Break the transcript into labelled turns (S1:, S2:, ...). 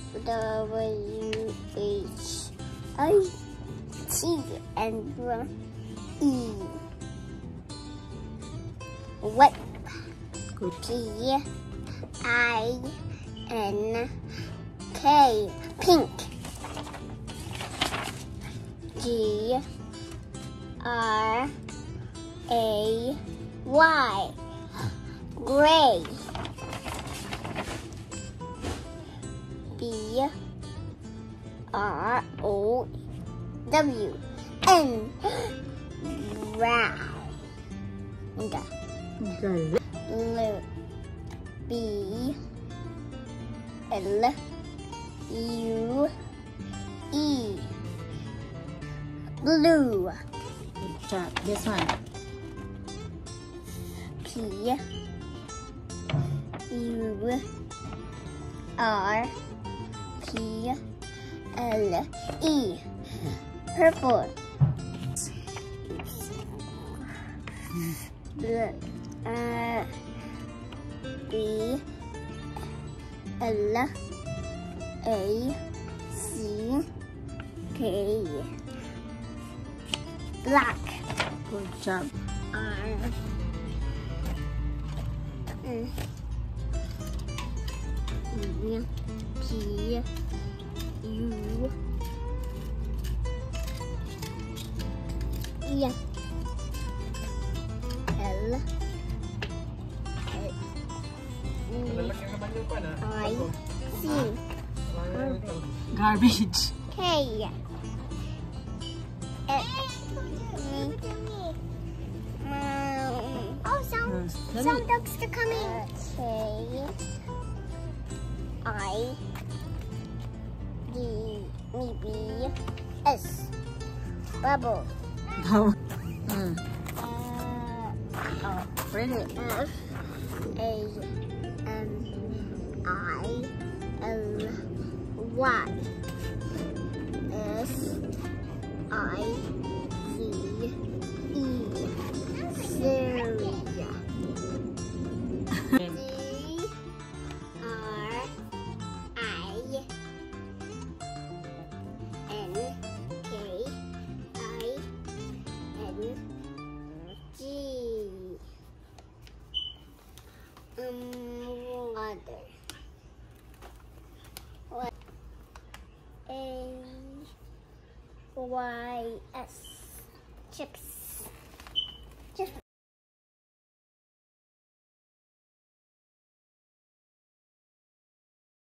S1: W H I T and E. Whip. P I N K. Pink. G R A Y. Gray. B R O W N. Brown. Blue. B L U E. Blue.
S2: Good job. This one.
S1: P U R P L E. Purple. B L A C K. Black.
S2: Good job.
S1: R E P U E L I C
S2: Garbage.
S1: K. Oh, some ducks are coming. K I D B S. Bubble.
S2: Oh.
S1: Read it. F A N I L Y. S I Z E. Syria. D R I N K I N G. Water. What? A Y S. Chips.